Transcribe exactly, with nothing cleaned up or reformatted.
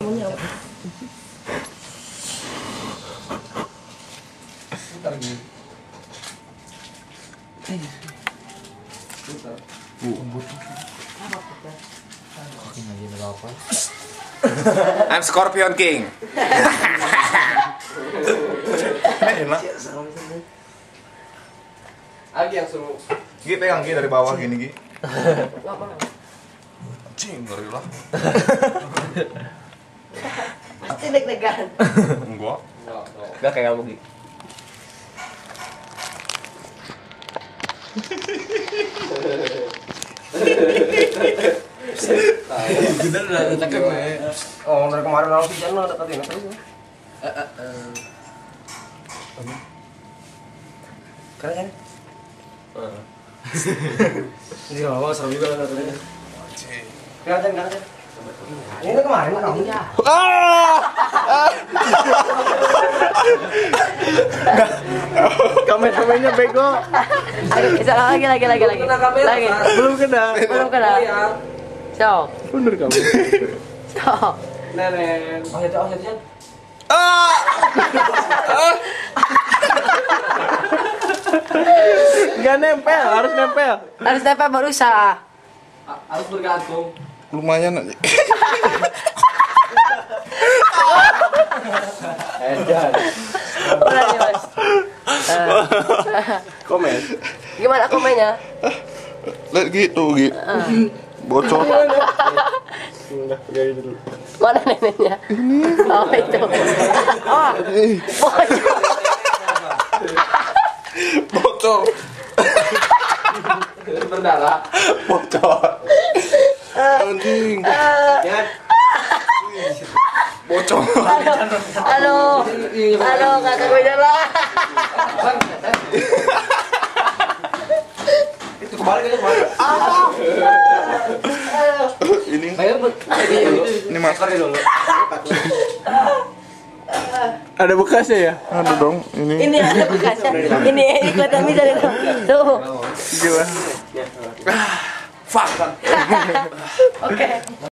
Putar gini. Putar. I'm Scorpion King. Enak. Agi yang suruh. Gi pegang Gi dari bawah gini Gi. Cing, ngeri lah. Pasti deg-degan. Enggak. Enggak kayak kamu Gi. Bener lah, tekan ya. Oh, dari kemarin lalu sih jangan deketin terus. Keren kan? Ini apa seru juga katanya. Kelihatan kan? Ini kemarin kamu. Kamera-kameranya bego. Aduh, bisa lagi lagi lagi lagi. Lagi. Belum kena. Belum kena. So. Bener kamu. So. Nenen. Oh, itu oh, itu. Enggak nempel, harus nempel. Harus dapat berusaha. Harus bergantung. Lumayan aja. Edan. Udah nih, Mas. Komen. Gimana komennya? Lihat gitu Gi. Bocor. Udah, kayak gitu dulu. Mana neneknya? Oh, itu. Oh. Bocor. Bocor. Berdarah. Bocor. Anjing. Ya. Bocor. Halo. Halo, kakak gue jalan. Itu kembali ke kembali. Ini Kayak ini masker dulu. Ada bekasnya ya? ada dong ini. Ini ada bekasnya. Ini ikut kami dari tuh. Gila. Fuck. Oke.